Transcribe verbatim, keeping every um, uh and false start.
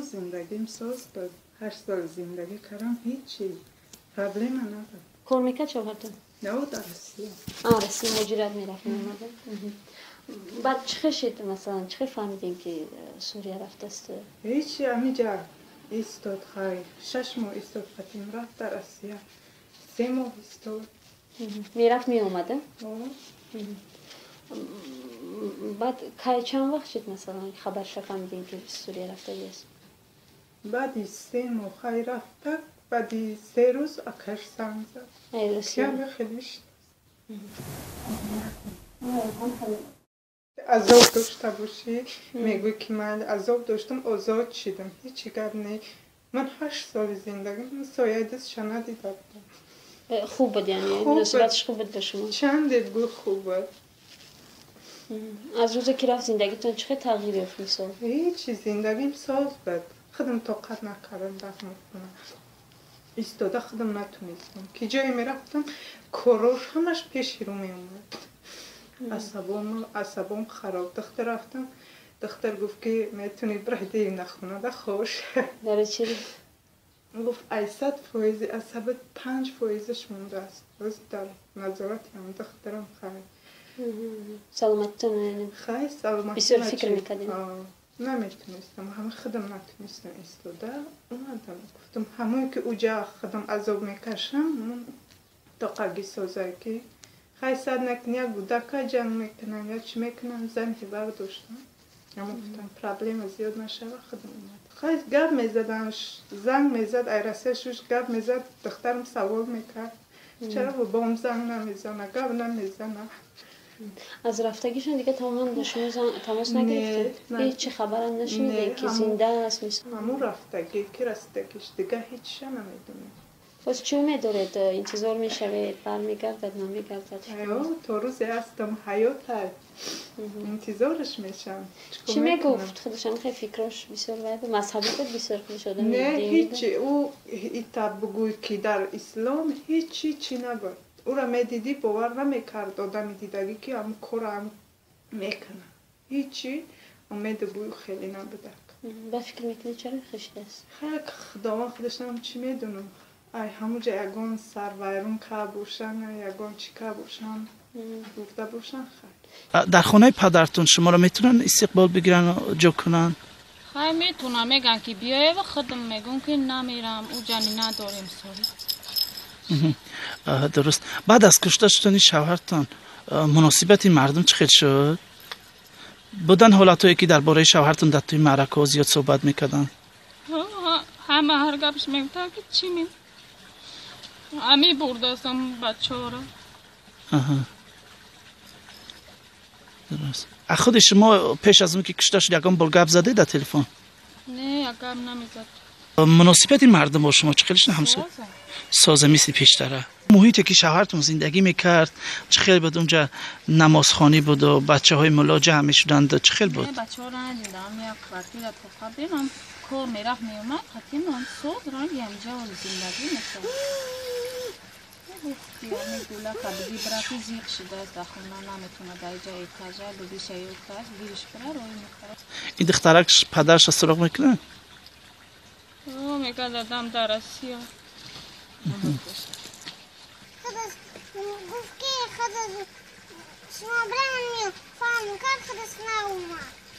زندگیم ساز بود. هشت سال زندگی کردم هیچی پرابلم ندارم. کار میکرد شوهرتون؟ نه در روسیه. آه روسیه مجرد میرفت میومده. بعد چه شد مثلا چه فهمیدین که سوریه رفته است؟ هیچی همینجا ایستاد خیر. شش ماه ایستاد فتیم رفت در روسیه. سه ماه ایستاد. میرفت میومده؟ آه. بعد که چند وقت شد مثلا خبر فهمیدین که سوریه رفته است؟ بعدی سه ماه خیر رفته. بعدی سه روز آخر زنگ زد. خیلی خیلی شد. عذاب داشته باشی میگوی که من عذاب داشتم آزاد شدم هیچی گپ نی. من هشت سال زندگی من سایه دست ندیده بودم. خوب بود یعنی نسبتش خوب بود به شما؟ چند بگو خوب بود. از روزی که رفت زندگیتون چه تغییری افتاد؟ هیچی زندگیم ساز بود. خودم طاقت نکردم رفتم خونه. ایستاده خودم نتونستم که جایی میرفتم کارور همش پیش رو میومد. عصبام عصبام خراب. دختر رفتم دختر گفت که میتونی برای دیر نخونه ده خوش. داره چی؟ گفت ایصد فایز عصبت پنج فایزش مونده است. روز در نظارت هم دخترم خیلی. سلامتتون خیلی سلامت. بسیار فکر میکردین؟ نمیتونستم همه خودم نتونستم ایستاده اومدم گفتم همون که اوجا خودم عذاب میکشم تا قگی سازه که خیلی صد نکنی یک بودکه جنگ میکنن یا چی میکنن زن هیبر داشتم اما گفتم پرابلم زیاد نشه خودم اومد. خیلی گب میزدن زنگ میزد ایرسه شوش گب میزد دخترم سوال میکرد چرا با بام زنگ نمیزنه گب نمیزنه. از رفتگیشون دیگه تمام شما تماس نگرفتید؟ هیچ چه خبر هم نشنیدید که زنده است مثلا؟ همون رفتگی که رستگیش دیگه هیچ نمیدونم. پس چه امید دارید؟ انتظار میشوید برمیگردد نمیگردد؟ ایوه تا روزی هستم حیات هست انتظارش میشم. چی میگفت؟ خودشم خیلی فکرش بسیار باید مذهبی بود بسیار خوش شده؟ نه هیچی او ایتا بگوی که در اسلام هیچی چی نبود. او را میدیدی باور نمیکرد آدم دیدگی که هم کار هم میکنه هیچی امید بوی خیلی نبوده. با فکر میکنی چرا خشده است؟ خیلی خداوند خودش هم چی میدونم ای همونجا یگان سرویرون که باشن یگان چی که باشن گفته باشن خیلی. در خانه پدرتون شما را میتونن استقبال بگیرن و جو کنن؟ خیلی میتونن میگن که بیایه و خودم میگم که نمیرم او جانی نداریم سوری. درست. بعد از کشته شدن شوهرتان مناسبت مردم چه شد؟ بودن حالتایی که درباره شوهرتون در توی معرکه زیاد صحبت میکردن؟ همه هر گپش میگفتن که چی می امی بردستم بچه ها را. درست. خود شما پیش از اون که کشته شد یکم بار گپ زده در تلفن؟ نه یکم نمیزد. مناسبت مردم با شما چه خیلیش همسو؟ سازه مثل پیشتره. محیطی که شوهرتون زندگی میکرد چه خیلی بود اونجا نمازخانی بود و بچه های ملا جمع میشدند چه خیلی بود؟ نه بچه ها را ندیدم یک کارتی را تقابلم کار میرفت میومد حتیم من صد را اینجا زندگی میکرد. گفتی میگوله که بگی برای زیق شده است در خونه نمیتونه در اینجا ایتاجه بگی شیوک است گیرش برای روی میخوره. این دخترک پدرش سراغ میکنه؟ او میگه دادم در روسیه. گفت که خدا شما برای من فهم کرد خدا